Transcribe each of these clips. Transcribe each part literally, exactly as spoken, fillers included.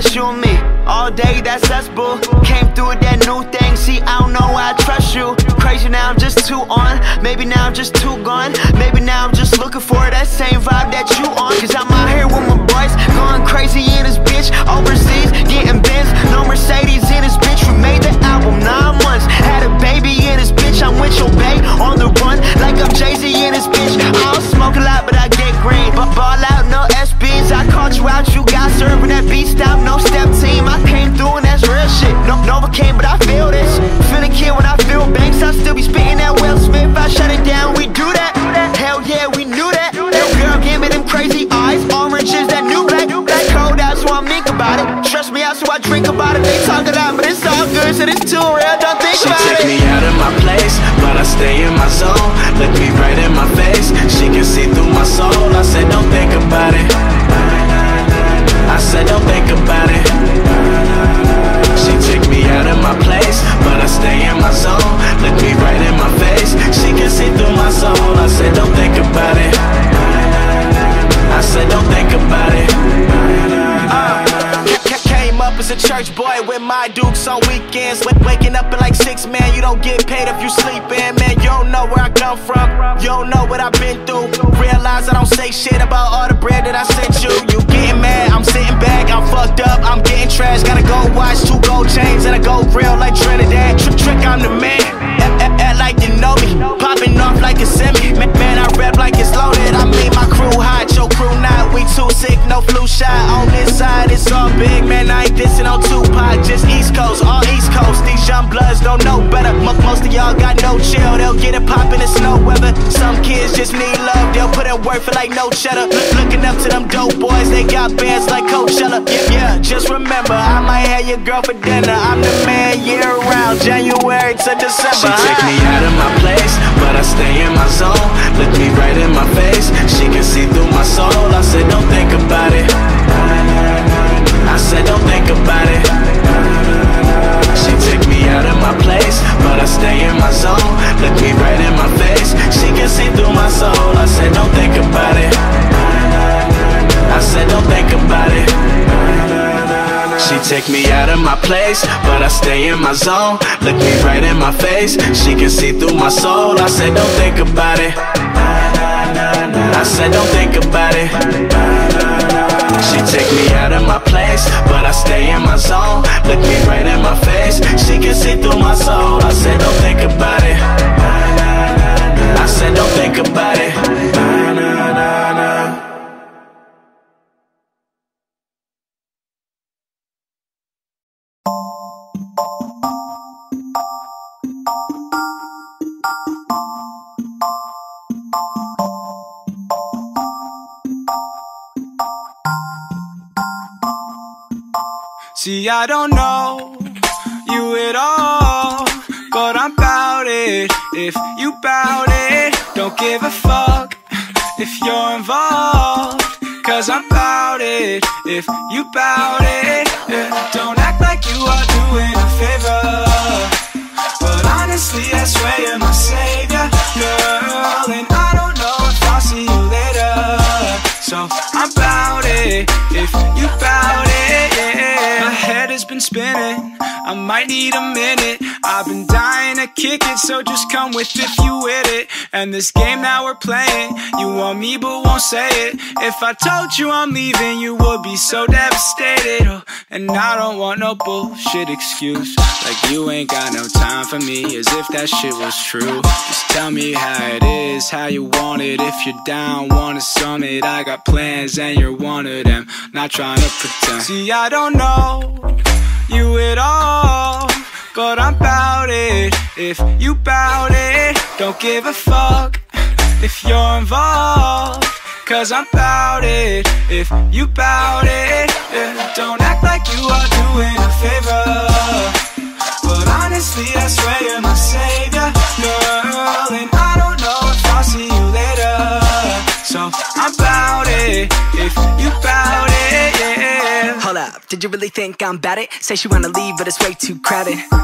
that's you and me. All day, that's us, boo. Came through with that new thing, see, I don't know why I trust you. Crazy now, I'm just too on. Maybe now I'm just too gone. Maybe now I'm just looking for that same vibe that you on. Cause I'm out here with my boys, going crazy in this bitch. Overseas, getting Benz, no Mercedes in this bitch. We made the album nine months, had a baby in this bitch. I'm with your bae, on the run, like I'm Jay-Z in this bitch. I don't smoke a lot, but I get green. But ball out, no S Bs. I called you out, you got served with that beat stop, no step team. I came through and that's real shit. No, Novocaine, but I feel this. Feel a kid when I feel banks. I still be spitting that Will Smith. I shut it down, we do that. Hell yeah, we knew that. Little girl, give me them crazy eyes. Orange is that new black. Black cold out, so I think about it. Stress me out, so I drink about it. They talk it out, but it's all good, so it's too real. Don't think she about it. She took me out of my place, but I stay in my zone. Look me right in my face, she can see through my soul. I said, don't think about it. I said, don't think about it. She took me out of my place, but I stay in my zone. Look me right in my face, she can see through my soul. I said, don't think about it. I said, don't think about it. uh, Came up as a church boy with my dukes on weekends. Waking up at like six, man, you don't get paid if you sleepin'. Man, you don't know where I come from, you don't know what I've been through. Realize I don't say shit about all the bread that I sent you. You getting mad, I'm sitting back, I'm fucked up, I'm getting trash. Gotta go watch two gold chains and a gold grill like Trinidad. Trick, trick, I'm the man, act, act, act like you know me. Popping off like a semi, man, man, I rap like it's loaded. I mean my crew hot, your crew not. We too sick, no flu shot. On this side, it's all big, man, I ain't dissing on Tupac. Just East Coast, all East Coast. These young bloods don't know better. M most of y'all got no chill, they'll get it poppin' in snow weather. Some kids just need love, they'll put in work for like no cheddar. Look, looking up to them dope boys, they got bands like Coachella. Yeah, yeah, just remember, I might have your girl for dinner. I'm the man year round, January to December. She take me out of my place, but I stay in my zone. Look me right in my face, she can see through my soul. I said, don't think about it. I said, don't think about it. She took me out of my place, but I stay in my zone. Look me right in my face, she can see through my soul. I said, don't think about it. I said, don't think about it. She take me out of my place, but I stay in my zone. Look me right in my face, she can see through my soul. I said, don't think about it. I said, don't think about it. She take me out of my place, but I stay in my zone. Look me right in my face, she can see through my soul. I said, don't think about it. I said, don't think about it. See, I don't know you at all, but I'm bout it. If you bout it, don't give a fuck if you're involved, cause I'm bout it. If you bout it, yeah. Don't act like you are doing a favor, but honestly I swear you're my savior, girl. And I don't know if I'll see you later, so I'm bout it. If you bout it, yeah. My head has been spinning, I might need a minute. I've been dying to kick it, so just come with if you with it. And this game that we're playing, you want me but won't say it. If I told you I'm leaving, you would be so devastated. Oh, and I don't want no bullshit excuse, like you ain't got no time for me, as if that shit was true. Just tell me how it is, how you want it. If you're down, want a summit, I got plans and you're one of them. Not trying to pretend. See, I don't know you at all, but I'm bout it. If you bout it, don't give a fuck if you're involved, cause I'm bout it. If you bout it, yeah. Don't act like you are doing a favor, but honestly I swear you're my savior, girl. And I don't know if I'll see you later, so I'm bout it. If you bout it, yeah. Hold up, did you really think I'm bad it? Say she wanna leave, but it's way too crowded.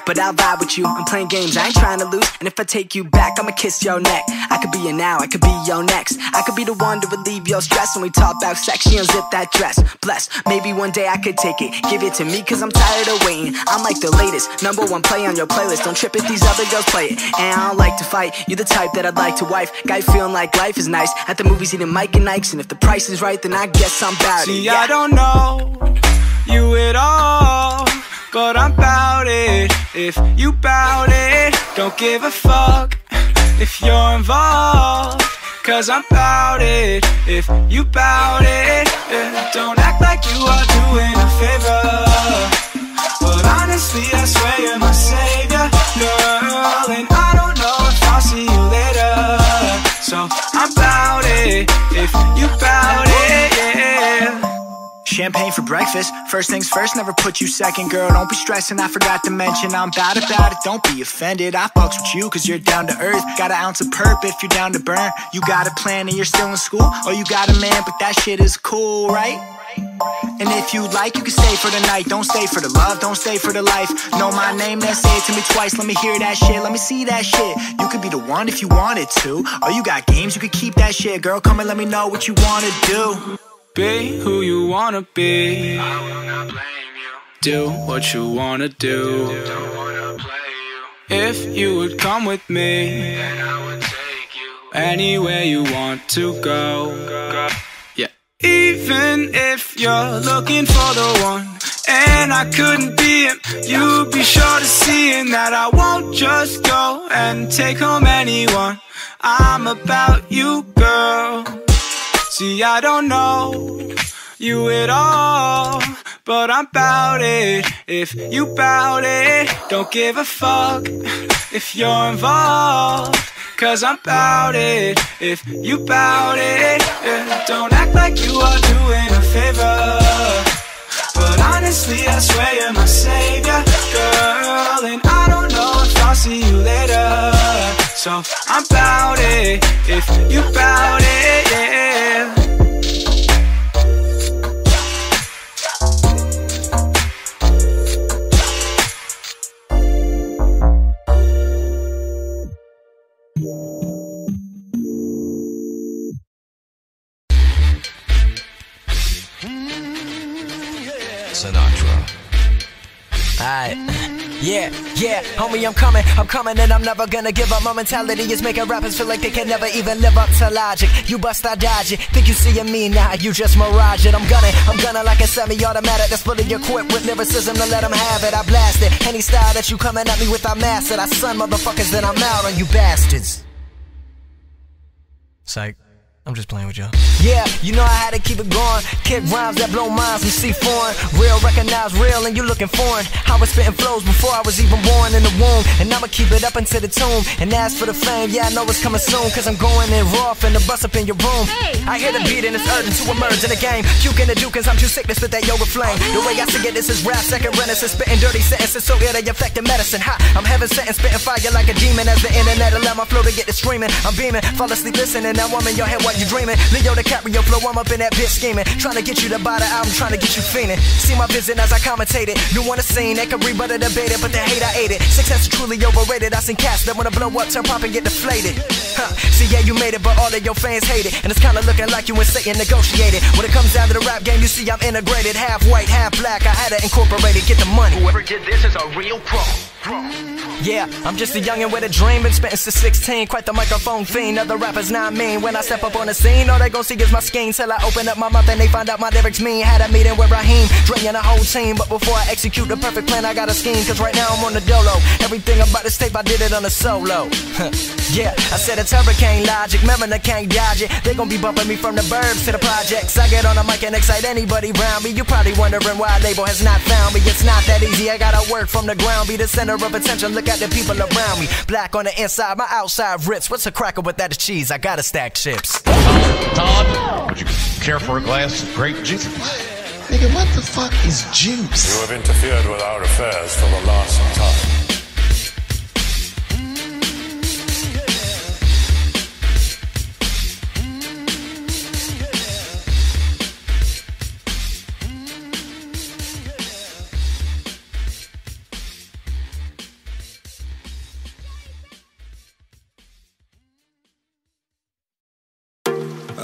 but I'll vibe with you. I'm playing games, I ain't trying to lose. And if I take you back, I'ma kiss your neck. I could be your now, I could be your next. I could be the one to relieve your stress. When we talk about sex, she unzip that dress. Bless, maybe one day I could take it. Give it to me cause I'm tired of waiting. I'm like the latest, number one play on your playlist. Don't trip if these other girls play it. And I don't like to fight, you're the type that I'd like to wife. Guy feeling like life is nice. At the movies eating Mike and Ike's. And if the price is right, then I guess I'm bout it. See, yeah. I don't know you at all, but I'm bout it. If you bout it, don't give a fuck if you're involved, cause I'm bout it. If you bout it, yeah. Don't act like you are doing a favor, but honestly I swear you're my savior, girl. And I don't know if I'll see you later, so I'm bout it. If you bout it, yeah. Champagne for breakfast, first things first, never put you second. Girl, don't be stressing, I forgot to mention I'm bad about it, don't be offended. I fucks with you cause you're down to earth. Got an ounce of perp if you're down to burn. You got a plan and you're still in school, or you got a man but that shit is cool, right? And if you like, you can stay for the night. Don't stay for the love, don't stay for the life. Know my name, then say it to me twice. Let me hear that shit, let me see that shit. You could be the one if you wanted to, or you got games, you could keep that shit. Girl, come and let me know what you wanna do. Be who you wanna be. I will not blame you. Do what you wanna do. Don't wanna play you. If you would come with me, then I would take you anywhere you want to go. Yeah. Even if you're looking for the one, and I couldn't be him, you'd be sure to see in that I won't just go and take home anyone. I'm about you, girl. See, I don't know you at all, but I'm bout it. If you bout it, don't give a fuck if you're involved, cause I'm bout it. If you bout it, yeah. Don't act like you are doing a favor, but honestly I swear you're my savior, girl. And I don't know if I'll see you later, so I'm bout it. If you bout it, yeah. Sinatra. Alright, yeah, yeah, homie, I'm coming, I'm coming, and I'm never gonna give up. My mentality is making rappers feel like they can never even live up to logic. You bust, I dodge it, think you seeing me now, you just mirage it. I'm gunning, I'm gunning like a semi-automatic that's fully equipped with lyricism to let them have it. I blast it, any style that you coming at me with, I master. I son motherfuckers, then I'm out on you bastards. Psych. I'm just playing with y'all. Yeah, you know I had to keep it going. Kick rhymes that blow minds from C foreign. Real, recognize real, and you looking foreign. I was spitting flows before I was even born in the womb, and I'ma keep it up into the tomb. And as for the fame, yeah, I know it's coming soon, cause I'm going in raw, finna bust up in your room. Hey, I hear the beat and it's urgent to emerge in the game. Puking the duke cause I'm too sick to spit that yoga flame. The way I see it, this is rap, second renaissance. Spitting dirty sentences so ill they affecting medicine. Ha, I'm heaven sent and spitting fire like a demon. As the internet allow my flow to get to streaming, I'm beaming, fall asleep listening. Now I'm in your head while you dreaming. Leo DiCaprio flow, I'm up in that bitch scheming. Trying to get you to buy the album, trying to get you fiending. See my vision as I commentated. New on the scene, they can rebut or debate it, but they hate I ate it. Success is truly overrated. I seen cats that wanna blow up, turn pop and get deflated. Huh. See, yeah, you made it, but all of your fans hate it. And it's kinda looking like you and Satan negotiated. When it comes down to the rap game, you see I'm integrated. Half white, half black, I had to incorporate it, get the money. Whoever did this is a real pro. Yeah, I'm just a youngin' with a dream, been spittin' since sixteen, quite the microphone fiend. Other rappers not mean, when I step up on the scene, all they gon' see is my scheme. Till I open up my mouth and they find out my lyrics mean. Had a meeting with Raheem, Dre and the whole team, but before I execute the perfect plan, I got a scheme. Cause right now I'm on the dolo, everything about this tape I did it on a solo. Yeah, I said it's hurricane logic, remember I can't dodge it. They gon' be bumping me from the burbs to the projects. I get on a mic and excite anybody round me. You probably wondering why a label has not found me. It's not that easy, I gotta work from the ground, be the center of attention, look at the people around me. Black on the inside, my outside rips. What's a cracker with that cheese? I gotta stack chips. Todd, would you care for a glass of grape juice? Nigga, what the fuck is juice? You have interfered with our affairs for the last time.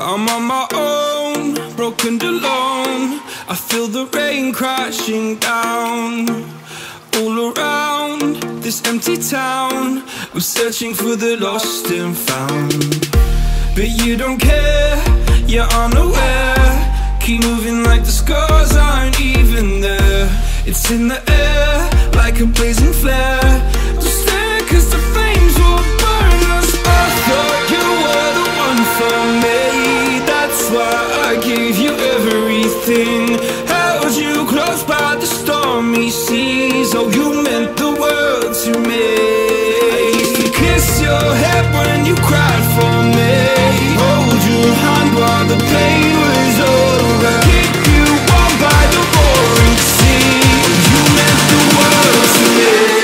I'm on my own, broken and alone. I feel the rain crashing down all around this empty town. I'm searching for the lost and found, but you don't care, you're unaware. Keep moving like the scars aren't even there. It's in the air like a blazing flare. Don't stare cause the flames will burn us. I thought you were the one for me, that's why I gave you everything. Held you close by the stormy seas. Oh, you meant the world to me. I used to kiss your head when you cried for me, hold your hand while the pain was over, keep you warm by the roaring sea. Oh, you meant the world to me.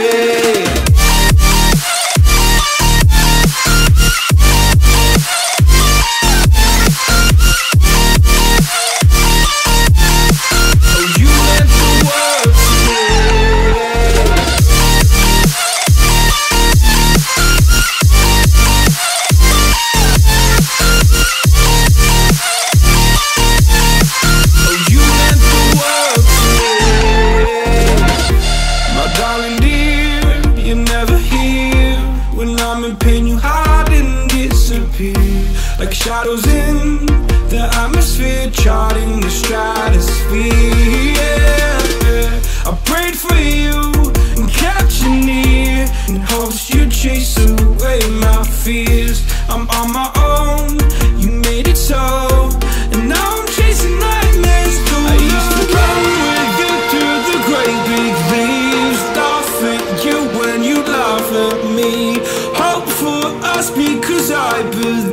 Like shadows in the atmosphere, charting the stratosphere. Yeah, yeah. I prayed for you and kept you near in hopes you'd chase away my fears. I'm on my own, you made it so, and now I'm chasing nightmares too. I used to run with you through the great big leaves, laugh at you when you laugh at me, hope for us because I believe.